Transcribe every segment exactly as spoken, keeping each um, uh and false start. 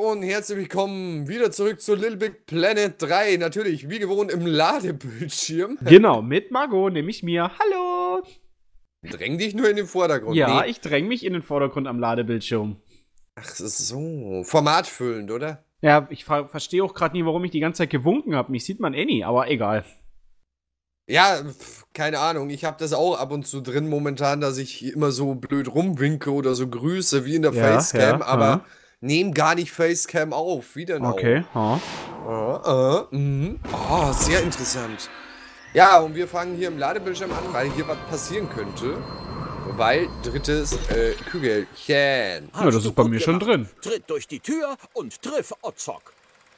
und herzlich willkommen wieder zurück zu Little Big Planet drei. Natürlich, wie gewohnt, im Ladebildschirm. Genau, mit Margot, nämlich mir. Hallo! Dräng dich nur in den Vordergrund. Ja, nee. ich dräng mich in den Vordergrund am Ladebildschirm. Ach so, formatfüllend, oder? Ja, ich ver verstehe auch gerade nie, warum ich die ganze Zeit gewunken habe. Mich sieht man eh nie, aber egal. Ja, pf, keine Ahnung. Ich habe das auch ab und zu drin momentan, dass ich immer so blöd rumwinke oder so grüße, wie in der Ja, Facecam, ja, aber ja. nehm gar nicht Facecam auf. Wie denn Okay, ha. auch? Ah, ah, mhm. Oh, sehr interessant. Ja, und wir fangen hier im Ladebildschirm an, weil hier was passieren könnte. Weil drittes äh, Kügelchen. Ja, das ist bei mir schon drin. Tritt durch die Tür und triff Otzok.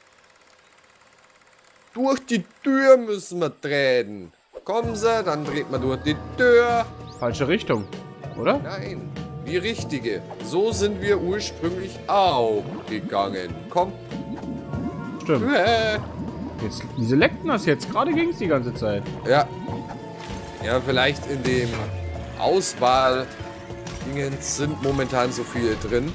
Durch die Tür müssen wir treten. Kommen Sie, dann dreht man durch die Tür. Falsche Richtung, oder? Nein, die richtige. So sind wir ursprünglich auch gegangen. Komm. Stimmt. Äh. Jetzt, wie selekten das jetzt? Gerade ging es die ganze Zeit. Ja. Ja, vielleicht in dem Auswahl sind momentan so viele drin.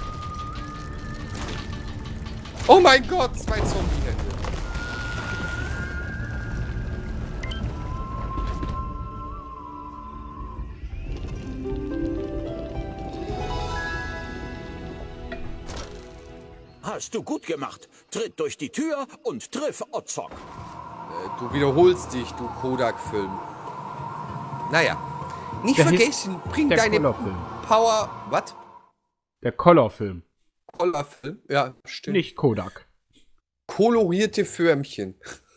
Oh mein Gott, zwei Zombie-Hände. Hast du gut gemacht. Tritt durch die Tür und triff Otzok. Äh, du wiederholst dich, du Kodak-Film. Naja. Nicht Der vergessen, bring der deine Color-Film. Power... Was? Der Color-Film, Color-Film? Ja, stimmt. nicht Kodak. Kolorierte Förmchen.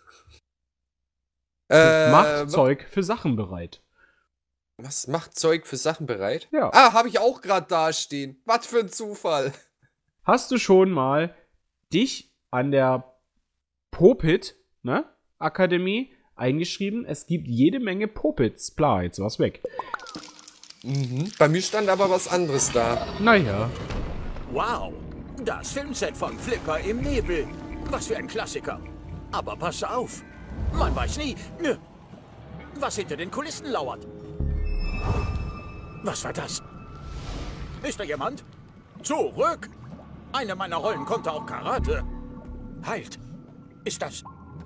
äh, Macht Zeug für Sachen bereit. Was macht Zeug für Sachen bereit? Ja. Ah, habe ich auch gerade dastehen. Was für ein Zufall. Hast du schon mal dich an der Popit, ne, Akademie eingeschrieben? Es gibt jede Menge Popits. Bla, jetzt war's weg. Mhm. Bei mir stand aber was anderes da. Naja. Wow, das Filmset von Flipper im Nebel. Was für ein Klassiker. Aber pass auf, man weiß nie, nö, was hinter den Kulissen lauert. Was war das? Ist da jemand? Zurück! Eine meiner Rollen konnte auch Karate. Halt! Ist das...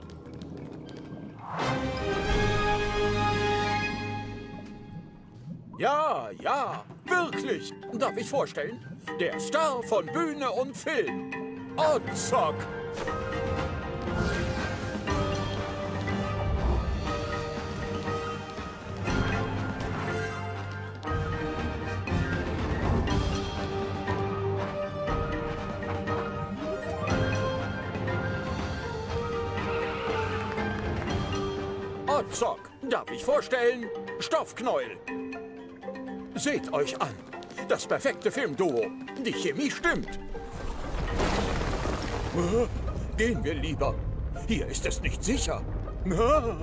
Ja, ja, wirklich. Darf ich vorstellen? Der Star von Bühne und Film. Otzok. Otzok, darf ich vorstellen? Stoffknäuel. Seht euch an. Das perfekte Filmduo. Die Chemie stimmt. Äh, Gehen wir lieber. Hier ist es nicht sicher. Ah.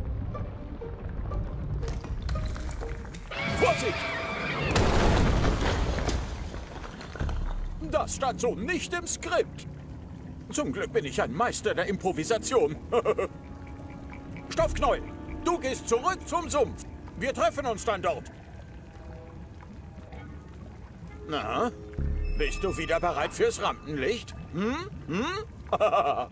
Vorsicht! Das stand so nicht im Skript. Zum Glück bin ich ein Meister der Improvisation. Stoffknäuel, du gehst zurück zum Sumpf. Wir treffen uns dann dort. Na, bist du wieder bereit fürs Rampenlicht? Hm? Hm?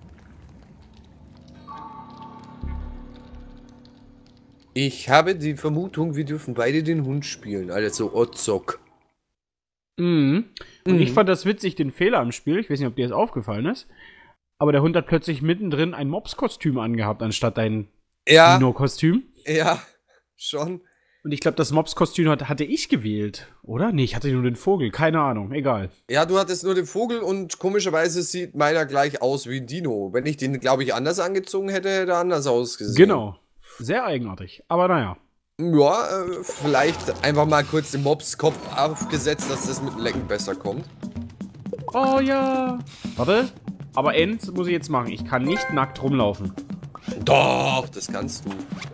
Ich habe die Vermutung, wir dürfen beide den Hund spielen. Also Otzok. Mhm. Und Mhm. ich fand das witzig, den Fehler am Spiel. Ich weiß nicht, ob dir das aufgefallen ist. Aber der Hund hat plötzlich mittendrin ein Mobs-Kostüm angehabt, anstatt ein Ja, Dino-Kostüm. ja, schon. Und ich glaube, das Mobs-Kostüm hat, hatte ich gewählt, oder? Nee, ich hatte nur den Vogel. Keine Ahnung, egal. Ja, du hattest nur den Vogel und komischerweise sieht meiner gleich aus wie ein Dino. Wenn ich den, glaube ich, anders angezogen hätte, hätte er anders ausgesehen. Genau. Sehr eigenartig. Aber naja. Ja, äh, vielleicht einfach mal kurz den Mobs-Kopf aufgesetzt, dass das mit dem Lecken besser kommt. Oh ja. Warte. Aber eins muss ich jetzt machen. Ich kann nicht nackt rumlaufen. Doch, das kannst du.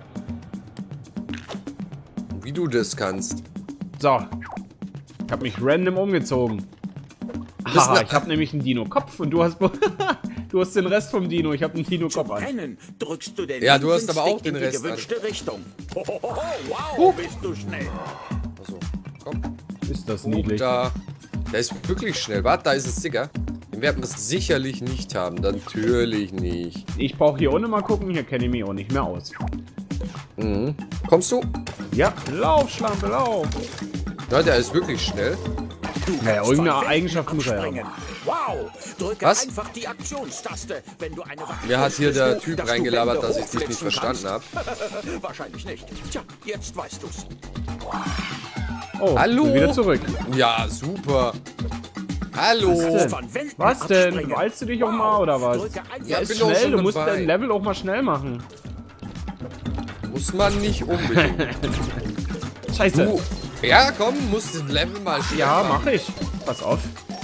Wie du das kannst. So. Ich habe mich random umgezogen. bist Haha, ne- ich habe nämlich einen Dino-Kopf und du hast du hast den Rest vom Dino. Ich habe einen Dino-Kopf an. Rennen drückst du den Ja, du hast linken aber auch Stick den in die Rest an. gewünschte Richtung. Hohoho, wow, Huh. bist du schnell. Achso, komm. Ist das Oh, niedlich. da. Der ist wirklich schnell. Warte, da ist es Sticker. Den Den werden wir sicherlich nicht haben. Natürlich nicht. Ich brauche hier ohne mal gucken, hier kenne ich mich auch nicht mehr aus. Mhm. Kommst du? Ja, lauf, Schlampe, lauf. Ja, der ist wirklich schnell. Naja, irgendeine Eigenschaft muss er Abspringen. haben. Wow, drücke Was? einfach die Aktionstaste, wenn du eine Waffe Mir hat hier der dass Typ du reingelabert, Wände dass ich dich nicht hochflitzen verstanden habe. kannst. Wahrscheinlich nicht. Tja, jetzt weißt du's. Oh, Hallo? bin wieder zurück. Ja, super. Hallo. denn? Von Wänden Was denn? abspringen. Weilst du dich auch mal oder was? Drücke einfach Ja, ist bin auch schnell, schon du musst dabei. dein Level auch mal schnell machen. Muss man nicht unbedingt. Scheiße. Du, ja, komm, musst das Level mal schnell Ja, machen. mach ich. Pass auf.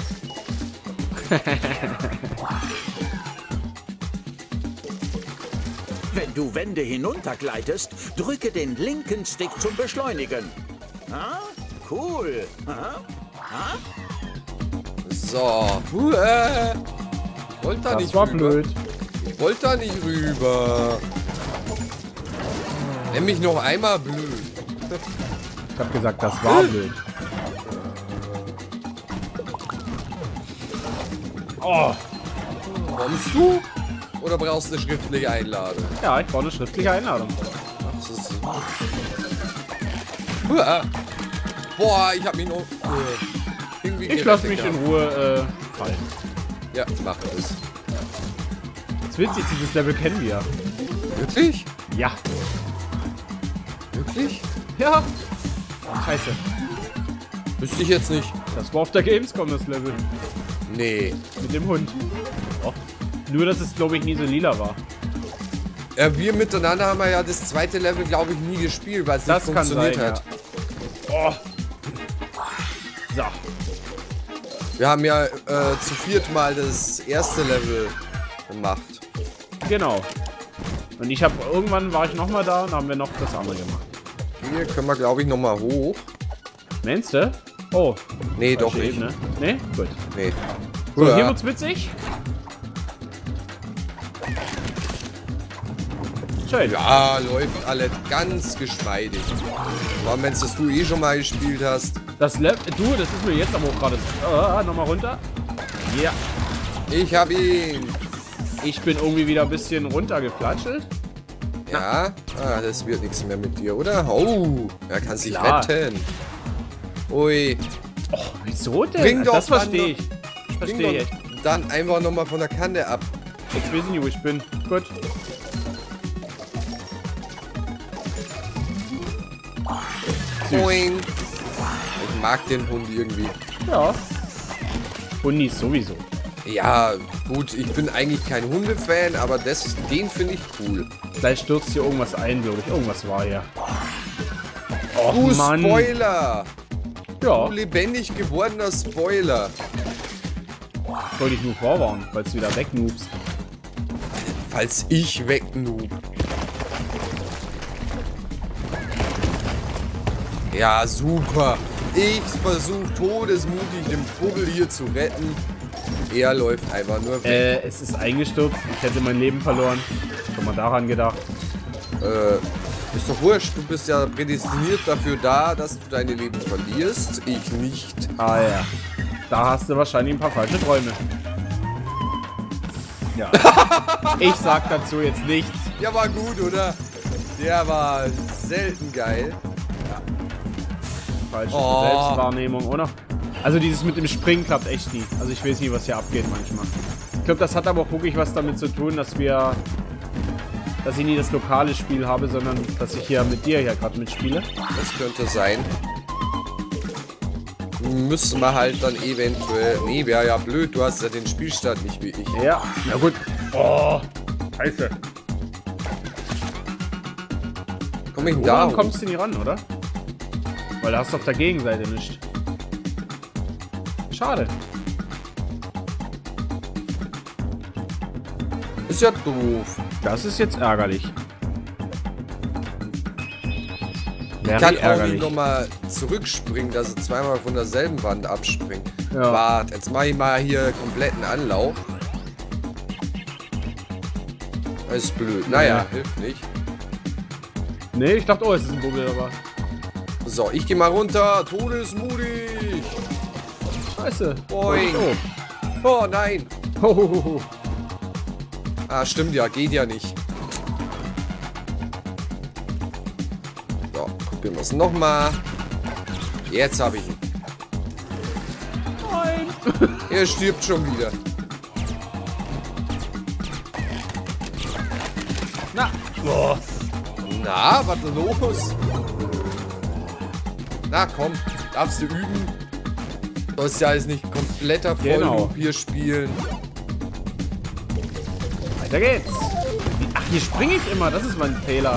Wenn du Wände hinuntergleitest, drücke den linken Stick zum Beschleunigen. Ah, cool. Aha. Ah? So. Uäh. Ich wollte da Das nicht war rüber. blöd. Ich wollte da nicht rüber. Nenn mich noch einmal blöd. Ich hab gesagt, das war blöd. Oh, Kommst du? Oder brauchst du eine schriftliche Einladung? ja, ich brauche eine schriftliche Einladung. Ach, das ist... Uäh. Boah, ich hab mich noch... äh, irgendwie Ich lasse mich gerettet in Ruhe äh, fallen. gehabt. Ja, mach das. Das ist witzig, dieses Level kennen wir. Wirklich? Ja. Wirklich? Ja. Scheiße. Wüsste ich jetzt nicht. Das war auf der Gamescom, das Level. Nee. Mit dem Hund. Oh. Nur, dass es, glaube ich, nie so lila war. Ja, wir miteinander haben ja das zweite Level, glaube ich, nie gespielt, weil es nicht Das kann funktioniert sein, hat. ja. Oh. So. Wir haben ja äh, zu viert mal das erste Level gemacht. Genau. Und ich habe irgendwann war ich noch mal da und haben wir noch das andere gemacht. Hier können wir, glaube ich, noch mal hoch. Meinst du? Oh. Nee, doch falsche nicht. Ebene. Nee? Gut. Nee. So, Uah. hier wird's witzig. Schön. Ja, läuft alles ganz geschmeidig. Aber wenn das du eh schon mal gespielt hast. Das Level. Du, das ist mir jetzt aber auch gerade. Ah, nochmal runter. Ja. Ich hab ihn. Ich bin irgendwie wieder ein bisschen runtergeflatschelt. Ja. Ah, das wird nichts mehr mit dir, oder? Oh, er kann sich Klar. retten. Ui. Oh, wieso denn? Bring doch das dann verstehe ich. Bring Verstehe ich. doch dann einfach noch mal von der Kante ab. Ich weiß nicht, wo ich bin. Gut. Boing. Ich mag den Hund irgendwie. Ja. Hundis sowieso. Ja, gut, ich bin eigentlich kein Hundefan, aber das, den finde ich cool. Gleich stürzt hier irgendwas ein, glaube ich. Irgendwas war hier. Oh Du Mann. Spoiler! Ja, Du lebendig gewordener Spoiler. wollte ich nur vorwarnen, weil es wieder wegnoobst. Falls ich wegnoob. Ja, super. Ich versuche todesmutig den Vogel hier zu retten. Er läuft einfach nur weg. Äh, es ist eingestürzt. Ich hätte mein Leben verloren. Schon mal daran gedacht. Äh, ist doch wurscht. Du bist ja prädestiniert dafür da, dass du deine Leben verlierst. Ich nicht. Ah ja. Da hast du wahrscheinlich ein paar falsche Träume. Ja. Ich sag dazu jetzt nichts. Ja, war gut, oder? Der war selten geil. Falsche Oh. Selbstwahrnehmung, oder? Also dieses mit dem Springen klappt echt nie. Also ich weiß nicht, was hier abgeht manchmal. Ich glaube, das hat aber auch wirklich was damit zu tun, dass wir... Dass ich nie das lokale Spiel habe, sondern dass ich hier mit dir hier gerade mitspiele. Das könnte sein. Müssen wir halt dann eventuell... Nee, wäre ja blöd. Du hast ja den Spielstand nicht wie ich. Ja, na gut. Oh, scheiße. Komm ich denn da Warum hoch? kommst du nie ran, oder? Weil da hast du auf der Gegenseite nicht. Schade. Ist ja doof. Das ist jetzt ärgerlich. Ich Wäre kann auch ärgerlich. nicht nochmal zurückspringen, dass er zweimal von derselben Wand abspringt. Ja. Warte, jetzt mache ich mal hier kompletten Anlauf. Das ist blöd. Naja, Nee. hilft nicht. Nee, ich dachte, oh, es ist ein Bubbel, aber... So, ich gehe mal runter. Todesmutig. Scheiße. Boing. Oh. Oh nein. Hohoho. Ah, stimmt ja, geht ja nicht. So, probieren wir es nochmal. Jetzt habe ich ihn. Nein. Er stirbt schon wieder. Na. Oh. Na, was ist los? Na komm, darfst du üben? Du sollst ja jetzt nicht kompletter Genau. Vollloop hier spielen. Weiter geht's. Ach, hier springe ich immer. Das ist mein Fehler.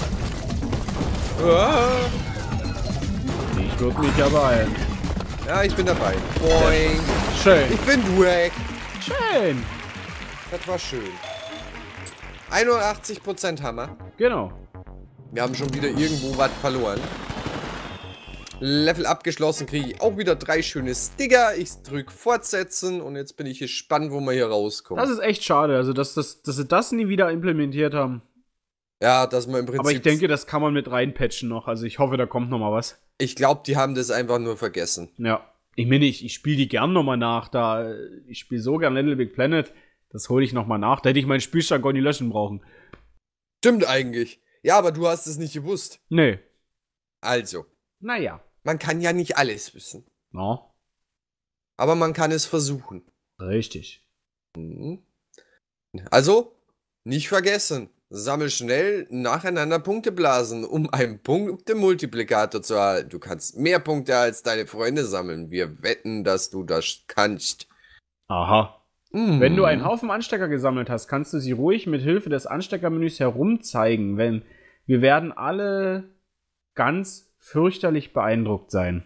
Ah. Ich würde mich ja beeilen. Ja, ich bin dabei. Boing. Schön. Ich bin weg. Schön. Das war schön. einundachtzig Prozent Hammer. Genau. Wir haben schon wieder irgendwo was verloren. Level abgeschlossen, kriege ich auch wieder drei schöne Sticker. Ich drücke fortsetzen und jetzt bin ich gespannt, wo wir hier rauskommen. Das ist echt schade, also dass, dass, dass sie das nie wieder implementiert haben. Ja, dass man im Prinzip... Aber ich denke, das kann man mit reinpatchen noch. Also ich hoffe, da kommt noch mal was. Ich glaube, die haben das einfach nur vergessen. Ja. Ich meine, ich, ich spiele die gern noch mal nach. Da, ich spiele so gern Little Big Planet. Das hole ich noch mal nach. Da hätte ich meinen Spielstand gar nicht löschen brauchen. Stimmt eigentlich. Ja, aber du hast es nicht gewusst. Nee. Also, Naja. man kann ja nicht alles wissen. No. Aber man kann es versuchen. Richtig. Mhm. Also, nicht vergessen. Sammel schnell nacheinander Punkteblasen, um einen Punktemultiplikator zu erhalten. Du kannst mehr Punkte als deine Freunde sammeln. Wir wetten, dass du das kannst. Aha. Mhm. Wenn du einen Haufen Anstecker gesammelt hast, kannst du sie ruhig mit Hilfe des Ansteckermenüs herumzeigen. Wenn wir werden alle ganz fürchterlich beeindruckt sein.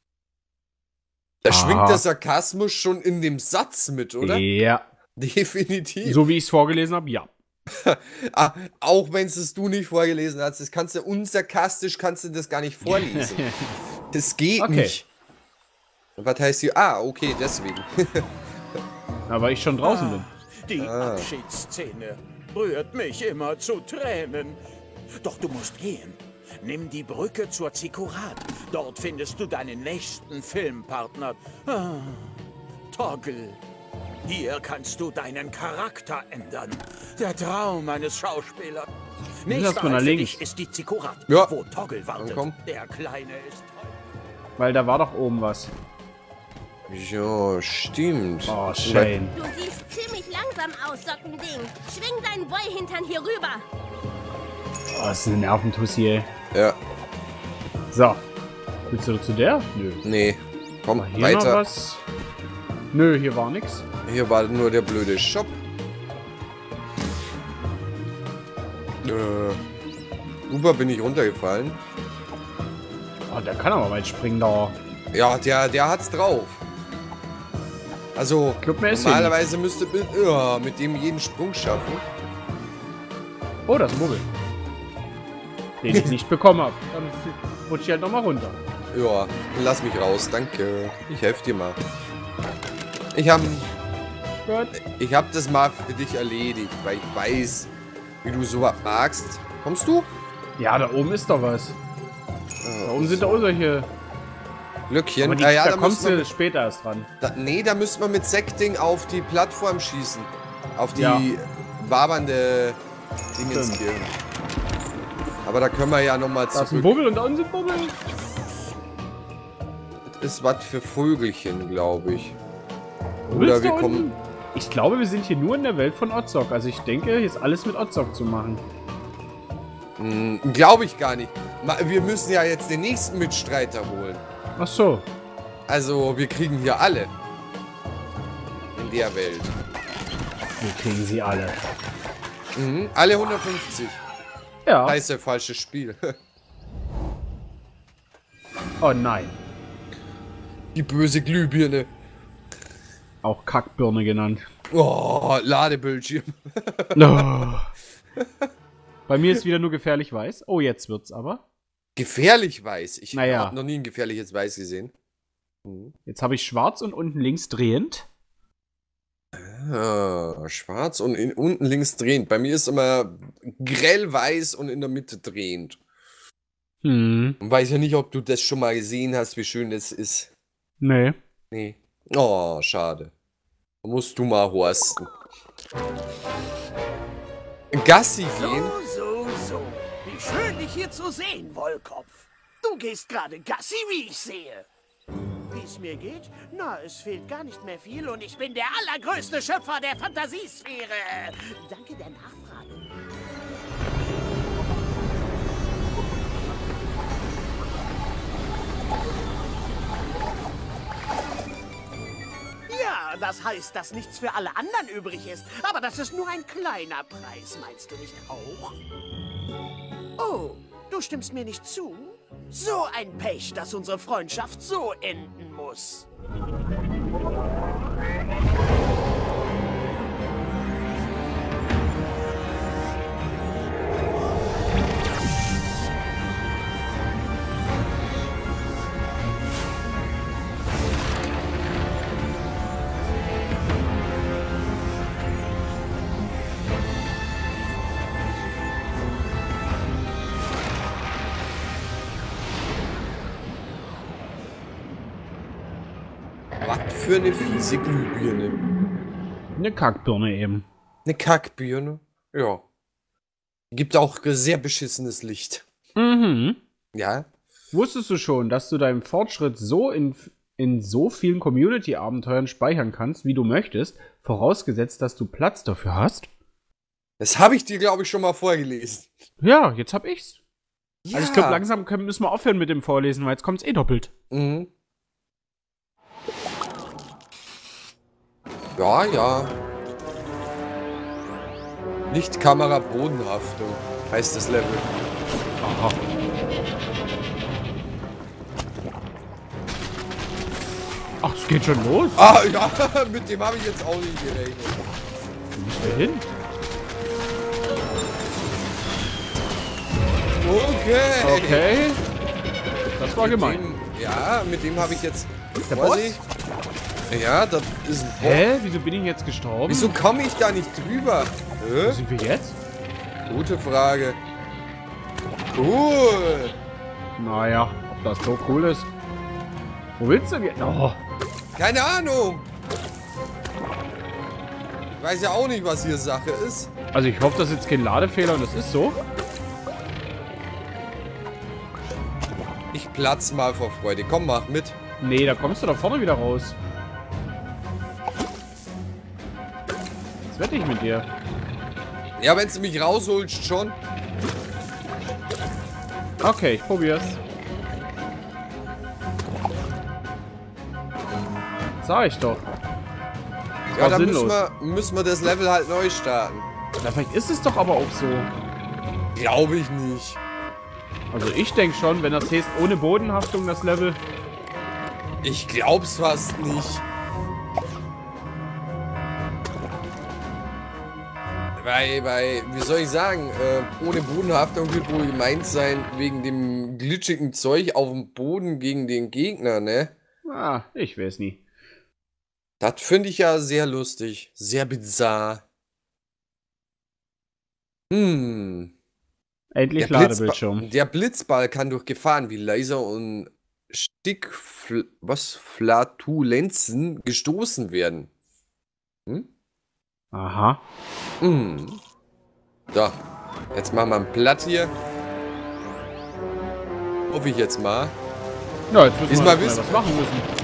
Da Aha. schwingt der Sarkasmus schon in dem Satz mit, oder? Ja. Definitiv. So wie ich es vorgelesen habe, ja. Ah, auch wenn es du nicht vorgelesen hast, das kannst du unsarkastisch, kannst du das gar nicht vorlesen. Das geht Okay. nicht. Und was heißt hier? Ah, okay, deswegen. Na, weil ich schon draußen bin. Die Ah. Abschiedsszene rührt mich immer zu Tränen. Doch du musst gehen. Nimm die Brücke zur Zikurat. Dort findest du deinen nächsten Filmpartner. Ah, Toggle. Hier kannst du deinen Charakter ändern. Der Traum eines Schauspielers. Nächster erst mal nach Halt für links. dich ist die Zikurat, Ja. wo Toggle wartet. komm. Der Kleine ist toll. Weil da war doch oben was. Ja, stimmt. Oh, Shane. Du siehst ziemlich langsam aus, Sockending. Schwing deinen Boy-Hintern hier rüber. Oh, das ist eine Nerventussi, ey. Ja, So. Willst du zu der? Nö. nee. Komm, Hier noch weiter. was? Nö, hier war nix. Hier war nur der blöde Shop. Äh, Uber bin ich runtergefallen. Oh, der kann aber weit springen da. Ja, der, der hat's drauf. Also, Glaub mir, ist normalerweise müsste mit, ja, mit dem jeden Sprung schaffen. Oh, das ist ein Muggel. Den ich nicht bekommen habe. Dann rutsche ich halt nochmal runter. Ja, lass mich raus, danke. Ich helfe dir mal. Ich hab, Gut. ich hab das mal für dich erledigt, weil ich weiß, wie du sowas magst. Kommst du? Ja, da oben ist doch was. Da oben sind doch auch solche. Glückchen. Aber die, Ah, ja, da da kommst müssen wir du mit, später erst dran. da, nee, da müsste man mit Sekting auf die Plattform schießen. Auf die Ja. wabernde Dingens Stimmt. hier. Aber da können wir ja nochmal Da ist ein zurück. Bubbel und da unten sind Bubbel. Das ist was für Vögelchen, glaube ich. Bubbel Oder ist wir da kommen... unten? Ich glaube, wir sind hier nur in der Welt von Otzok. Also ich denke, hier ist alles mit Otzok zu machen. Hm, glaube ich gar nicht. Ma- Wir müssen ja jetzt den nächsten Mitstreiter holen. Ach so. Also, wir kriegen hier alle. In der Welt. Wir kriegen sie alle. Mhm. Alle hundertfünfzig. Ja. Scheiße, falsches Spiel. Oh nein. Die böse Glühbirne. Auch Kackbirne genannt. Oh, Ladebildschirm. Oh. Bei mir ist wieder nur gefährlich weiß. Oh, jetzt wird's aber. Gefährlich weiß. Ich Naja. habe noch nie ein gefährliches Weiß gesehen. Jetzt habe ich schwarz und unten links drehend. Ah, schwarz und in, unten links drehend. Bei mir ist immer grell weiß und in der Mitte drehend. Hm. Und weiß ja nicht, ob du das schon mal gesehen hast, wie schön das ist. Nee. Nee. Oh, schade. Musst du mal horsten. Gassi gehen? So, so, so. Wie schön, dich hier zu sehen, Wollkopf. Du gehst gerade Gassi, wie ich sehe. Wie es mir geht? Na, es fehlt gar nicht mehr viel und ich bin der allergrößte Schöpfer der Fantasiesphäre. Danke der Nachfrage. Ja, das heißt, dass nichts für alle anderen übrig ist. Aber das ist nur ein kleiner Preis, meinst du nicht auch? Oh, du stimmst mir nicht zu? So ein Pech, dass unsere Freundschaft so enden muss. Was für eine fiese Glühbirne. Eine Kackbirne eben. Eine Kackbirne? Ja. Gibt auch sehr beschissenes Licht. Mhm. Ja. Wusstest du schon, dass du deinen Fortschritt so in, in so vielen Community-Abenteuern speichern kannst, wie du möchtest, vorausgesetzt, dass du Platz dafür hast? Das habe ich dir, glaube ich, schon mal vorgelesen. Ja, jetzt hab ich's. Ja. Also ich glaube, langsam können, müssen wir aufhören mit dem Vorlesen, weil jetzt kommt's eh doppelt. Mhm. Ja, ja. Lichtkamera Bodenhaftung heißt das Level. Aha. Ach, es geht schon los. Ah, ja, mit dem habe ich jetzt auch nicht gerechnet. Wo müssen wir hin? Okay. Okay. Das war Mit gemein. dem, ja, mit dem habe ich jetzt... Der Vorsicht. Ja, das ist ein Boss. Hä? Wieso bin ich jetzt gestorben? Wieso komme ich da nicht drüber? Wo Hä? sind wir jetzt? Gute Frage. Cool. Naja, ob das so cool ist. Wo willst du denn jetzt? Oh. Keine Ahnung. Ich weiß ja auch nicht, was hier Sache ist. Also ich hoffe, das ist jetzt kein Ladefehler und das ist so. Ich platz mal vor Freude. Komm, mach mit. Nee, da kommst du da vorne wieder raus. Was wette ich mit dir? Ja, wenn du mich rausholst, schon. Okay, ich probier's. Sag ich doch. Ja, war dann müssen sinnlos. wir, müssen wir das Level halt neu starten. Na, vielleicht ist es doch aber auch so. Glaube ich nicht. Also ich denke schon, wenn das heißt ohne Bodenhaftung das Level. Ich glaub's fast nicht. Weil, weil, wie soll ich sagen, äh, ohne Bodenhaftung wird wohl gemeint sein, wegen dem glitschigen Zeug auf dem Boden gegen den Gegner, ne? Ah, ich weiß nie. Das finde ich ja sehr lustig. Sehr bizarr. Hm. Endlich Der, Ladebildschirm. Blitzba der Blitzball kann durch Gefahren wie Laser und Stickfl was Flatulenzen gestoßen werden. Hm? Aha. Hm. So, jetzt machen wir ein Platt hier. Hoffe ich jetzt mal. Ja, jetzt müssen Diesmal wir wissen- was machen müssen.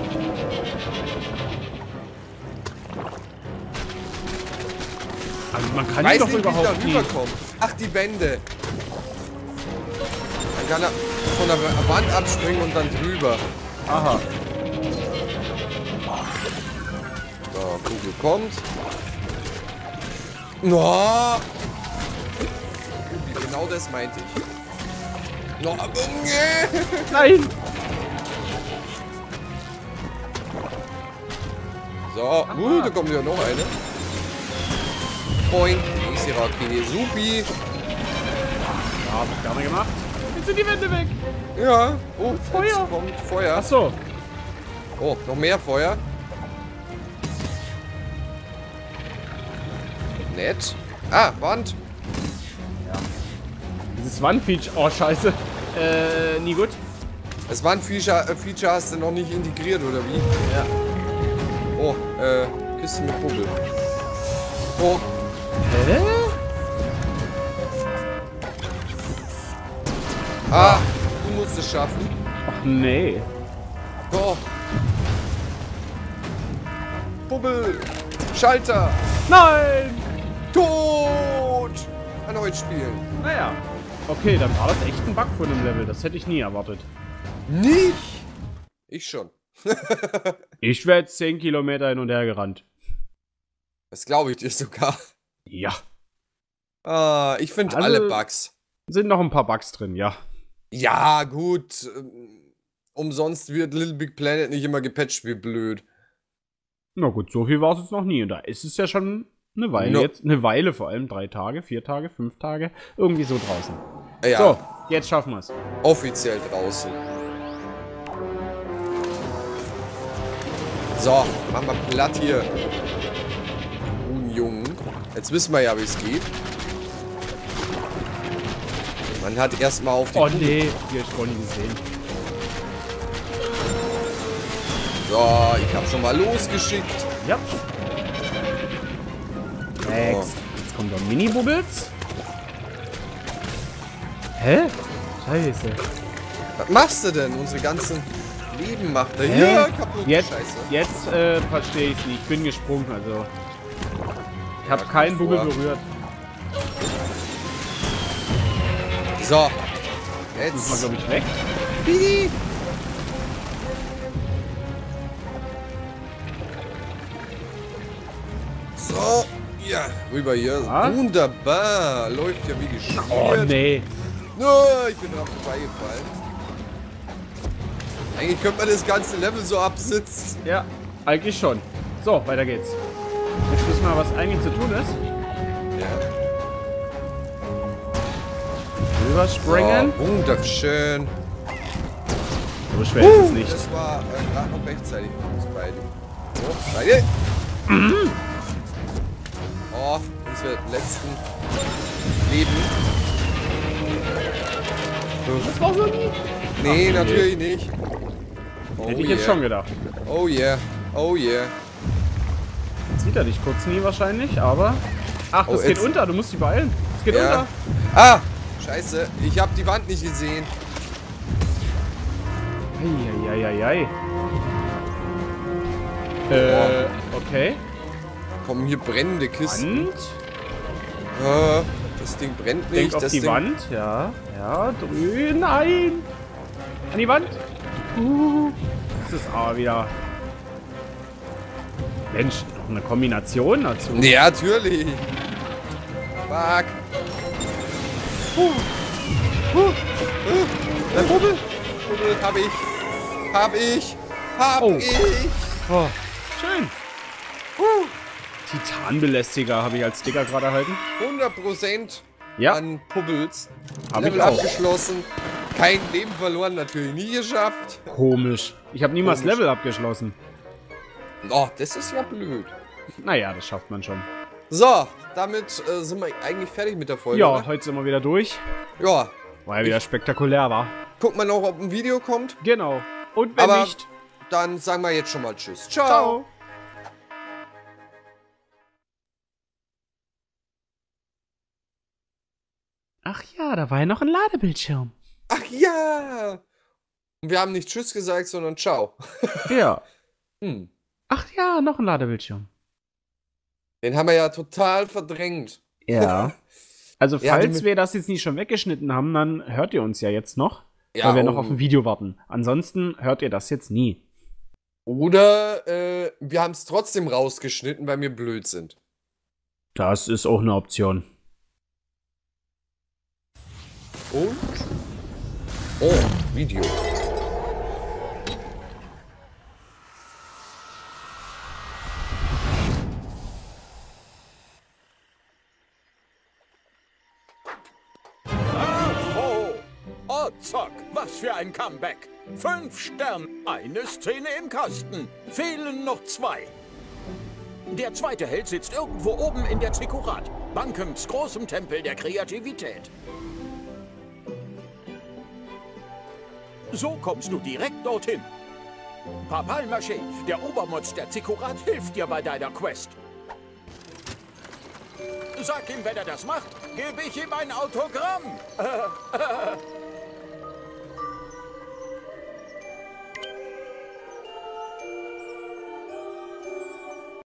Also man kann hier Weiß doch nicht, wie ich da überhaupt nicht. rüberkomme. Ach, die Wände. Dann kann er von der Wand abspringen und dann drüber. Aha. So, Kugel kommt. No. Genau das meinte ich. No, aber nee. Nein! So, uh, da kommt ja noch eine. Boing, nächste Rakete, supi. Ja, hab ich gerne gemacht. Jetzt sind die Wände weg. Ja, oh, Feuer. jetzt kommt Feuer. Achso. Oh, noch mehr Feuer. Nett. Ah, Wand. Dieses Wandfeature. Oh, scheiße. Äh, nie gut. Das Wandfeature äh, Feature hast du noch nicht integriert, oder wie? Ja. Oh, äh, Kiste mit Bubbel. Oh. Hä? Ah, du musst es schaffen. Ach nee. Oh. Bubbel. Schalter. Nein! Tot. Erneut spielen. Naja. Okay, dann war das echt ein Bug von dem Level. Das hätte ich nie erwartet. Nicht? Ich schon. Ich wäre jetzt zehn Kilometer hin und her gerannt. Das glaube ich dir sogar. Ja. Ah, ich finde Also- alle Bugs. Sind noch ein paar Bugs drin, ja. Ja, gut. ähm, Umsonst wird Little Big Planet nicht immer gepatcht, wie blöd. Na gut, so viel war es jetzt noch nie. Und da ist es ja schon eine Weile No. jetzt. Eine Weile vor allem. Drei Tage, vier Tage, fünf Tage. Irgendwie so draußen. Ja, So, jetzt schaffen wir es. offiziell draußen. So, machen wir platt hier. Guten Jungen. Jetzt wissen wir ja, wie es geht. Man hat erstmal auf die... Oh nee, hier ich vorhin gesehen. So, ich habe schon mal losgeschickt. Ja. Next. Jetzt kommt der Mini-Bubbles. Hä? Scheiße. Was machst du denn? Unsere ganzen Leben macht er Hä? hier kaputt. Jetzt, Scheiße. jetzt äh, verstehe ich es nicht. Ich bin gesprungen, also. Ich habe Ja, keinen gut Bubbel vor. berührt. So. Das war, Jetzt. glaube ich, weg. Bibi. So. Ja, rüber hier. Ah. Wunderbar. Läuft ja wie geschmiert. Oh nee. No, ich bin dran vorbeigefallen. Eigentlich könnte man das ganze Level so absitzen. Ja, eigentlich schon. So, weiter geht's. Jetzt wissen wir, was eigentlich zu tun ist. Ja. Rüberspringen. So, wunderschön. So schwer ist es nicht. Das war äh, gerade noch rechtzeitig für uns beide. So, beide. Oh, unsere letzten Leben. Das war so nie. Nee, natürlich nicht. Oh Hätte ich yeah. jetzt schon gedacht. Oh yeah. Oh yeah. Sieht er dich kurz nie wahrscheinlich, aber... Ach, das Oh, geht jetzt- unter. Du musst die beeilen. Es geht Ja. unter. Ah! Scheiße, ich habe die Wand nicht gesehen. Eieieiei. Äh, okay. Kommen hier brennende Kisten. Wand. Ah, das Ding brennt nicht. Denk auf das die Ding... Wand. Ja, ja, drüben. Nein. An die Wand. Uh, das ist aber wieder... Mensch, noch eine Kombination dazu. Ja, natürlich. Fuck. Huh. Huh. Uh. Der Bubbel. Bubbel hab ich. Hab ich. Hab Oh. ich. Oh, schön. Titanbelästiger habe ich als Sticker gerade erhalten. hundert Prozent Ja. an Pubbels. Hab Level ich auch. abgeschlossen. Kein Leben verloren, natürlich nie geschafft. Komisch. Ich habe niemals Komisch. Level abgeschlossen. Oh, das ist ja blöd. Naja, das schafft man schon. So, damit äh, sind wir eigentlich fertig mit der Folge. Ja, oder? heute sind wir wieder durch. Ja. Weil wieder spektakulär war. Guck mal noch, ob ein Video kommt. Genau. Und wenn Aber nicht, dann sagen wir jetzt schon mal Tschüss. Ciao. ciao. Ach ja, da war ja noch ein Ladebildschirm. Ach ja. Und wir haben nicht Tschüss gesagt, sondern Ciao. Ja. Hm. Ach ja, noch ein Ladebildschirm. Den haben wir ja total verdrängt. Ja. Also Ja, falls die- wir das jetzt nicht schon weggeschnitten haben, dann hört ihr uns ja jetzt noch. Ja, weil wir noch oh. auf ein Video warten. Ansonsten hört ihr das jetzt nie. Oder äh, wir haben es trotzdem rausgeschnitten, weil wir blöd sind. Das ist auch eine Option. Und? Oh, Video. Oh, oh, zock, was für ein Comeback. Fünf Sterne, eine Szene im Kasten. Fehlen noch zwei. Der zweite Held sitzt irgendwo oben in der Zikkurat, Bankems großem Tempel der Kreativität. So kommst du direkt dorthin. Papalmaché, der Obermotz der Zikkurat hilft dir bei deiner Quest. Sag ihm, wenn er das macht, gebe ich ihm ein Autogramm.